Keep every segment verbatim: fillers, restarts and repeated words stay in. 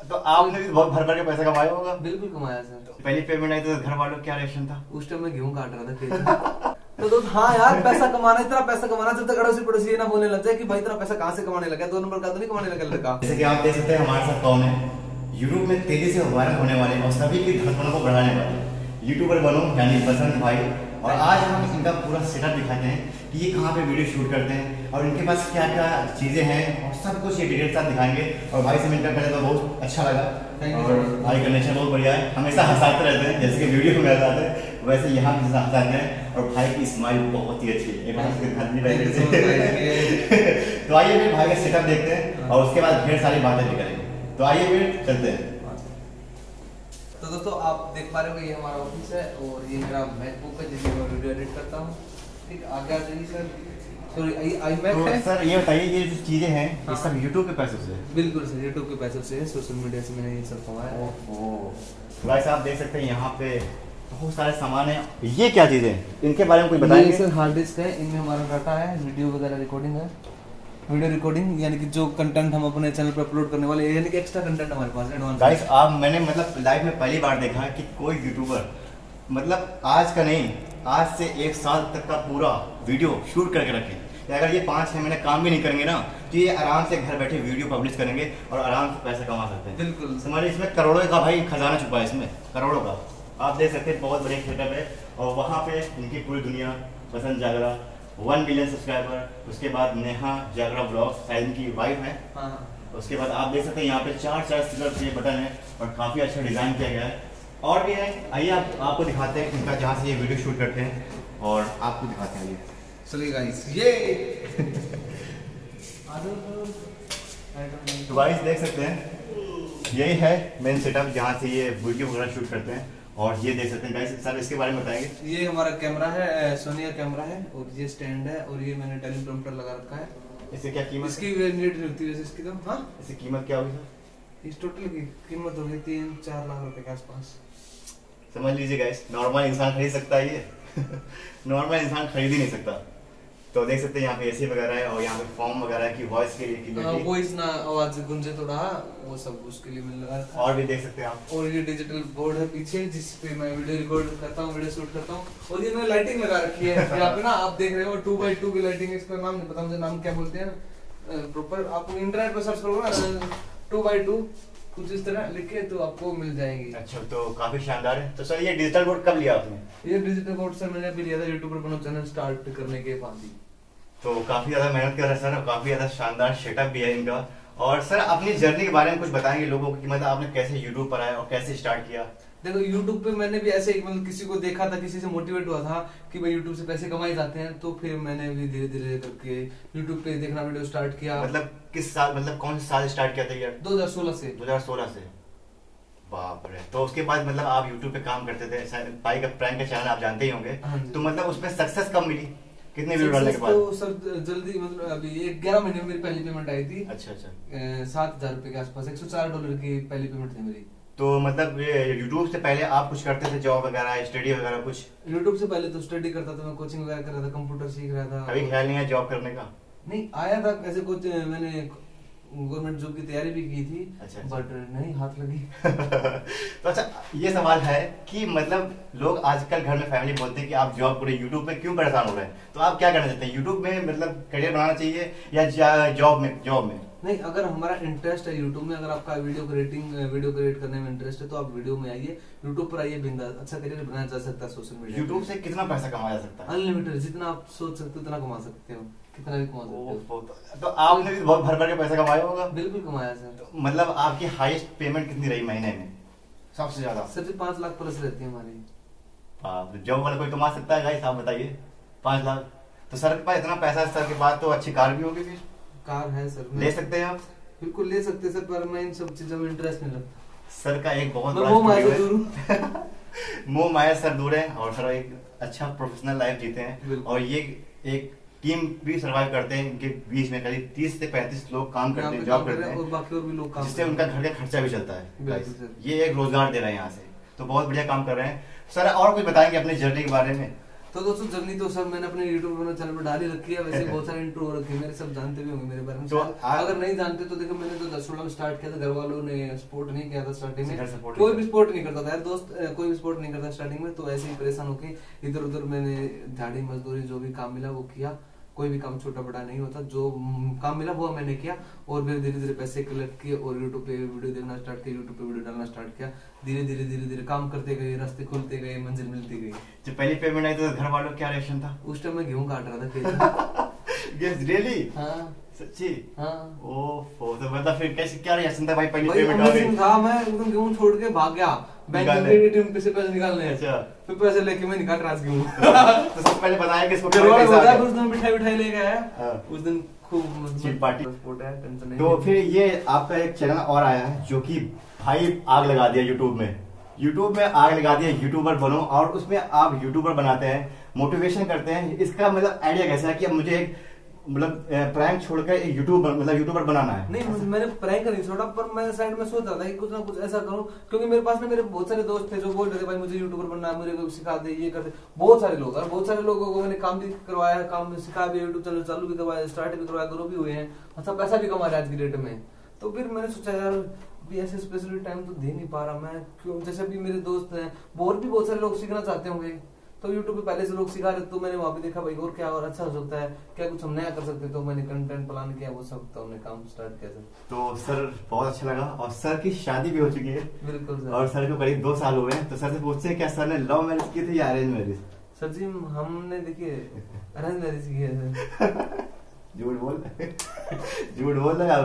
तो आपने भी बहुत भर भर के पैसा कमाया होगा। बिल्कुल कमाया सर। तो पहली पेमेंट आई तो घर वालों क्या रिएक्शन था? उस टाइम मैं गेहूं काट रहा था खेत तो दोस्त हाँ यार पैसा कमाना, इतना पैसा कमाना, जब तक अड़ोसी पड़ोसी ये ना बोलने लग जाए कि भाई इतना पैसा कहाँ से कमाने लगा, दो नंबर का तो नहीं कमाने लगा लड़का। जैसे कि आप देख सकते हैं हमारे साथ कौन है, यूट्यूब में तेजी से वायरल होने वाले और सभी की धड़कनों को बढ़ाने वाले यूट्यूबर बनो यानी बसंत भाई। और आज हम इनका पूरा सेटअप दिखाते हैं कि ये कहाँ पे वीडियो शूट करते हैं और इनके पास क्या क्या चीज़ें हैं और सब कुछ ये डिटेल साथ दिखाएंगे। और भाई से मिलकर पहले तो बहुत अच्छा लगा और भाई का नेचर बहुत बढ़िया है, हमेशा हंसाते रहते हैं, जैसे कि वीडियो में हंसाते हैं वैसे यहाँ भी हंसाते हैं। और भाई की स्माइल बहुत ही अच्छी है, तो आइए फिर भाई का सेटअप देखते हैं और उसके बाद ढेर सारी बातें भी करेंगे। तो आइए फिर चलते हैं। तो दोस्तों आप देख पा रहे हो ये हमारा ऑफिस है और ये मेरा मैकबुक है जिसमें मैं वीडियो एडिट करता हूँ। ठीक, आगे आ जाइए सर। सॉरी आई मैक है सर। ये बताइए ये जो चीजें हैं ये सब यूट्यूब के पैसों से? बिल्कुल सर, यूट्यूब के पैसों से, सोशल मीडिया से मैंने ये सब कमाया। ओह गाइस आप देख सकते हैं यहाँ पे बहुत सारे सामान है। ये क्या चीजें हैं, इनके बारे में कुछ बताइए। ये सर हार्ड डिस्क है, इनमें हमारा डाटा है, वीडियो वगैरह रिकॉर्डिंग है, वीडियो रिकॉर्डिंग यानी कि जो कंटेंट हम अपने चैनल पर अपलोड करने वाले यानी कि एक्स्ट्रा कंटेंट हमारे पास एडवांस। गाइस आप मैंने मतलब लाइव में पहली बार देखा है कि कोई यूट्यूबर मतलब आज का नहीं आज से एक साल तक का पूरा वीडियो शूट करके रखे। अगर ये पाँच छः महीने काम भी नहीं करेंगे ना तो ये आराम से घर बैठे वीडियो पब्लिश करेंगे और आराम से पैसा कमा सकते हैं। बिल्कुल हमारे इसमें करोड़ों का भाई खजाना छुपा है, इसमें करोड़ों का। आप देख सकते हैं बहुत बढ़िया सेटअप है और वहाँ पे इनकी पूरी दुनिया Basant Jagra one million subscriber, उसके बाद नेहा जागरा ब्लॉग्स शायद इनकी वाइफ है। हाँ। उसके बाद आप देख सकते हैं यहाँ पे चार चार सिलर ये बटन है और काफ़ी अच्छा डिज़ाइन किया गया है। और भी है, आइए आप आपको दिखाते हैं इनका जहाँ से ये वीडियो शूट करते हैं और आपको दिखाते हैं। ये चलिए गाइस ये तो गाइस देख सकते हैं यही है मेन सेटअप जहाँ से ये वीडियो वगैरह शूट करते हैं। और ये देख सकते हैं गाइस, सर इसके बारे में बताएंगे। ये हमारा कैमरा है, सोनिया कैमरा है और ये स्टैंड है और ये मैंने टेलीप्रॉम्प्टर लगा रखा है। इससे क्या कीमत? इसकी नीड होती है इसकी तो। हाँ इसकी कीमत क्या होगी सर? इस टोटल की कीमत होगी तीन चार लाख रुपए के आसपास। समझ लीजिए गाइस, नॉर्मल इंसान खरीद सकता है ये नॉर्मल इंसान खरीद ही नहीं सकता। तो देख सकते हैं यहाँ पे एसी वगैरह है और यहाँ पे फॉर्म वगैरह है कि वॉइस के लिए की वॉइस ना आवाज गुंजे थोड़ा वो सब उसके लिए मिल लगा रखा। और भी देख सकते हैं आप। और ये डिजिटल बोर्ड है पीछे जिस पे मैं वीडियो रिकॉर्ड करता हूँ, वीडियो शूट करता हूँ। और ये मैंने लाइटिंग लगा रखी है यहाँ पे ना, आप देख रहे हो टू बाई टू की लाइटिंग है। इसका नाम नहीं पता मुझे, नाम क्या बोलते हैं प्रॉपर, आप इंटरनेट पर सर्च करोगे ना टू बाई टू कुछ इस तरह लिखे तो आपको मिल जाएंगी। अच्छा तो काफी शानदार है। तो सर ये डिजिटल बोर्ड कब लिया आपने? ये डिजिटल बोर्ड सर मैंने अभी लिया था यूट्यूबर बनो चैनल स्टार्ट करने के बाद ही। तो काफी ज्यादा मेहनत कर रहे हैं सर, काफी ज्यादा शानदार सेटअप भी है इनका। और सर अपनी जर्नी के बारे में कुछ बताएंगे लोगों को कि मतलब आपने कैसे यूट्यूब पर आए और कैसे स्टार्ट किया? देखो यूट्यूब पे मैंने भी ऐसे मतलब किसी को देखा था, किसी से मोटिवेट हुआ था कि भाई यूट्यूब से पैसे कमाए जाते हैं, तो फिर मैंने भी धीरे धीरे करके यूट्यूब पे देखना वीडियो स्टार्ट किया। मतलब किस साल, मतलब कौन से साल स्टार्ट किया था यार? दो हजार सोलह से। दो हजार सोलह से, बाप रे। तो उसके बाद मतलब आप यूट्यूब पे काम करते थे, भाई का प्रैंक का चैनल आप जानते ही होंगे। तो मतलब उसमें सक्सेस कब मिली, कितने वीडियो डालने के बाद? तो सर जल्दी मतलब अभी एक ग्यारह महीने में मेरी पहली पेमेंट आई थी। अच्छा अच्छा सात हजार रुपए के आसपास, एक सौ चार डॉलर की पहली पेमेंट थी मेरी। तो मतलब यूट्यूब से पहले आप कुछ करते थे, जॉब वगैरह स्टडी वगैरह कुछ? यूट्यूब से पहले तो स्टडी करता था मैं, कोचिंग वगैरह कर रहा था, कंप्यूटर सीख रहा था। अभी ख्याल नहीं है जॉब करने का? नहीं आया था ऐसे कुछ, मैंने गवर्नमेंट जॉब की तैयारी भी की थी। अच्छा, अच्छा। बट नहीं हाथ लगी तो अच्छा ये सवाल है कि मतलब लोग आजकल घर में फैमिली बोलते हैं कि आप जॉब करें, यूट्यूब में क्यों परेशान हो रहे हैं, तो आप क्या करना चाहते हैं? यूट्यूब में मतलब करियर बनाना चाहिए या जॉब में? जॉब में नहीं, अगर हमारा इंटरेस्ट है यूट्यूब में, अगर आपका वीडियो क्रिएटिंग वीडियो क्रिएट करने में इंटरेस्ट है तो आप वीडियो में आइए, यूट्यूब पर आइए, बिंदास अच्छा करियर बनाया जा सकता है सोशल मीडिया। यूट्यूब से कितना पैसा कमाया जा सकता है? अनलिमिटेड, जितना आप सोच सकते हो उतना कमा सकते हो, कितना भी कमा सकते हो। तो आपने भी बहुत भर भर के पैसा कमाया होगा? बिल्कुल कमाया सर। तो मतलब आपकी हाईएस्ट पेमेंट कितनी रही महीने में सबसे ज्यादा? सर जी पाँच लाख प्लस रहती है हमारी। जॉब वाला कोई कमा सकता है गाइस, आप बताइए पाँच लाख? तो सर के पास इतना पैसा है, सर के पास तो अच्छी कार भी होगी, फिर कार है सर, ले सकते हैं आप? बिल्कुल ले सकते हैं सर, पर मैं इन सब चीजों में इंटरेस्ट नहीं रखता। सर का एक बहुत बड़ा मोह माया सर दूर है और सर एक अच्छा प्रोफेशनल लाइफ जीते हैं। और ये एक टीम भी सर्वाइव करते हैं, इनके बीच में करीब तीस से पैंतीस लोग काम करते हैं, जॉब करते हैं, और बाकी और भी लोग काम, जिससे उनका घर का खर्चा भी चलता है। ये एक रोजगार दे रहे हैं यहाँ से, तो बहुत बढ़िया काम कर रहे हैं। सर और कुछ बताएंगे अपने जर्नी के बारे में? तो दोस्तों जर्नी तो सब मैंने अपने यूट्यूब चैनल पर डाल ही रखी है, वैसे बहुत सारे इंट्रो रखे हैं मेरे, सब जानते भी होंगे मेरे बारे में। तो अगर नहीं जानते तो देखो मैंने तो दस सोलह में स्टार्ट किया था, घर वालों ने सपोर्ट नहीं किया था स्टार्टिंग में, कोई भी सपोर्ट नहीं करता था यार दोस्त, कोई भी सपोर्ट नहीं करता स्टार्टिंग में। तो ऐसे ही परेशान होके इधर उधर मैंने दिहाड़ी मजदूरी जो भी काम मिला वो किया, कोई भी काम छोटा बड़ा नहीं होता, जो काम मिला वो मैंने किया। और फिर धीरे धीरे पैसे कलेक्ट किए और यूट्यूब पे वीडियो देखना स्टार्ट किया, यूट्यूब पे वीडियो डालना स्टार्ट किया। धीरे धीरे धीरे धीरे काम करते गए, रास्ते खुलते गए, मंजिल मिलती गई। जब पहली पेमेंट आई तो घर वालों क्या रिएक्शन था? उस टाइम मैं गेहूं काट रहा था खेत Yes, really? हाँ सच्ची? हाँ। ओह, तो मतलब फिर कैसे क्या रिएक्शन था भाई पहली भाई पेमेंट आ गई? अमेजिंग था, मैं एकदम गेहूं छोड़ के भाग गया बैंक में एटीएम पे से पैसे निकालने हैं। अच्छा। फिर पैसे लेके मैं निकाल रहा गेहूं। तो सबसे पहले बताया कि इसको घर वाले पैसा आ बताया, गया। उस दिन मिठाई मिठाई लेके आया, हाँ। उस दिन खूब चिल पार्टी। सपोर्ट है, टेंशन नहीं। तो फिर ये आपका एक चैनल और आया है जो कि भाई आग लगा दिया यूट्यूब में, यूट्यूब में आग लगा दिया, यूट्यूबर बनो। और उसमें आप यूट्यूबर बनाते हैं, मोटिवेशन करते हैं। इसका मतलब आइडिया कैसा है कि अब मुझे एक मतलब प्रैंक छोड़कर एक यूट्यूबर मतलब यूट्यूबर बनाना है? नहीं मुझे- मैंने प्रैंक नहीं छोड़ा, पर मैं साइड में सोच रहा था कि कुछ ना कुछ ऐसा करूं, क्योंकि मेरे पास ना मेरे बहुत सारे दोस्त थे जो बोल रहे थे भाई मुझे यूट्यूबर बनना है, मुझे को सिखा दे, ये कर दे। बहुत सारे लोग, और बहुत सारे लोगों को मैंने काम भी करवाया, काम भी सिखाया भी, यूट्यूब चैनल चालू भी करवाया, स्टार्ट भी करवाया, ग्रो भी हुए हैं, अच्छा पैसा भी कमा रहे आज की डेट में। तो फिर मैंने सोचा यार भी ऐसे स्पेशली टाइम तो दे नहीं पा रहा मैं, क्यों जैसे अभी मेरे दोस्त हैं और भी बहुत सारे लोग सीखना चाहते होंगे, तो यूट्यूब पे पहले से लोग सिखा रहे, तो मैंने वहां पे देखा भाई और क्या और अच्छा हो सकता है, क्या कुछ हम नया कर सकते, तो मैंने कंटेंट प्लान किया, वो सब तो हमने काम स्टार्ट किया सर। तो सर बहुत अच्छा लगा। और सर की शादी भी हो चुकी है। बिल्कुल सर। और सर को करीब दो साल हुए हैं। तो सर से पूछते हैं क्या सर ने लव मैरिज की थी या अरेंज मैरिज? सर जी हमने देखिए अरेंज मैरिज की है सर। झूठ बोल झूठ बोल रहा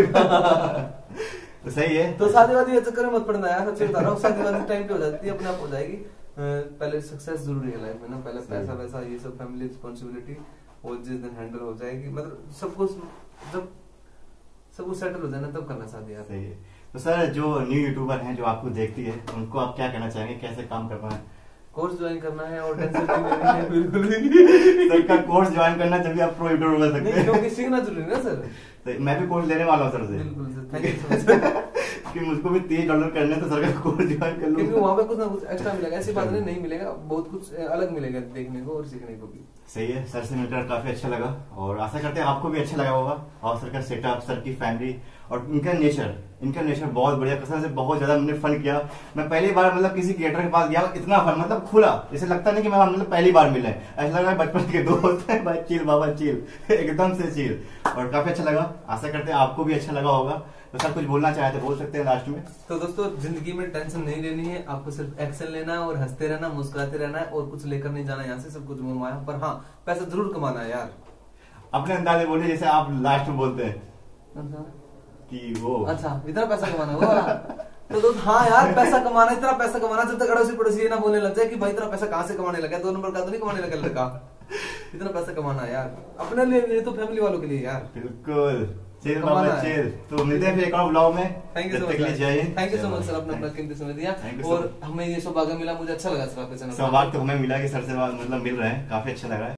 है। तो सही है। तो शादी वादी के चक्कर में मत पड़ना यार, सच्ची बता रहा हूँ, शादी वादी टाइम पे हो जाती है, अपने आप हो जाएगी। पहले सक्सेस जरूरी है लाइफ में ना, पहले पैसा वैसा ये सब फैमिली रिस्पॉन्सिबिलिटी वो जिस दिन हैंडल हो जाएगी, मतलब सब कुछ जब सब कुछ सेटल हो जाए ना तब करना शादी यार। सही है। तो सर जो न्यू यूट्यूबर हैं जो आपको देखती है उनको आप क्या कहना चाहेंगे, कैसे काम करना है? कोर्स ज्वाइन करना है और टेंशन नहीं लेनी है बिल्कुल भी। सर का कोर्स ज्वाइन करना जब भी आप प्रो यूट्यूबर बन सकते नहीं हैं। क्योंकि सीखना जरूरी है ना सर। तो मैं भी कोर्स लेने वाला हूँ सर से। बिल्कुल sir, thank you so much. कि मुझको भी तीस डॉलर करने हैं, तो सर का कोर्स ज्वाइन कर क्योंकि लूँ। वहाँ पे कुछ ना कुछ एक्स्ट्रा मिलेगा, ऐसी बात नहीं नहीं मिलेगा, बहुत कुछ अलग मिलेगा देखने को और सीखने को भी। सही है। सर से मिलकर काफी अच्छा लगा और आशा करते हैं आपको भी अच्छा लगा होगा। और सर का सेटअप, सर की फैमिली और इनका नेचर इनका नेचर बहुत बढ़िया, कसम से बहुत ज्यादा हमने फन किया। मैं पहली बार मतलब किसी क्रिएटर के पास गया, इतना फन मतलब खुला, जैसे लगता नहीं कि मैं मतलब पहली बार मिले, ऐसा लगा बचपन के दोस्त हैं भाई, चिल बाबा चिल, एकदम से चिल। और काफी अच्छा लगा, आशा करते हैं आपको भी अच्छा लगा होगा। तो सर कुछ बोलना चाहे तो बोल सकते हैं लास्ट में। तो दोस्तों जिंदगी में टेंशन नहीं लेनी है, आपको सिर्फ एक्शन लेना है और हंसते रहना, मुस्कुराते रहना है, और कुछ लेकर नहीं जाना यहाँ से, सब कुछ घुमाया, पर हाँ पैसा जरूर कमाना है यार। अपने अंदाज में बोलिए जैसे आप लास्ट में बोलते हैं कि वो अच्छा इतना पैसा कमाना है वो वाला। तो दोस्त हाँ यार पैसा कमाना, इतना पैसा कमाना जब तक अड़ोसी पड़ोसी ये ना बोलने लग जाए कि भाई इतना पैसा कहाँ से कमाने लगा, दो नंबर का तो नहीं कमाने लगा लड़का। इतना पैसा कमाना है यार अपने लिए नहीं तो फैमिली वालों के लिए यार। बिल्कुल चिल कमाना बाबा है। चिल। तो मिलते हैं फिर एक और ब्लॉग में। थैंक यू जब सो तक के लिए much, Jai Hind. Thank you so much sir, अपना अपना कीमती समय दिया Thank you so और हमें ये सौभाग्य मिला, मुझे अच्छा लगा सर आपके चैनल। सौभाग्य तो हमें मिला कि सर से मतलब मिल रहे हैं, काफी अच्छा लगा है।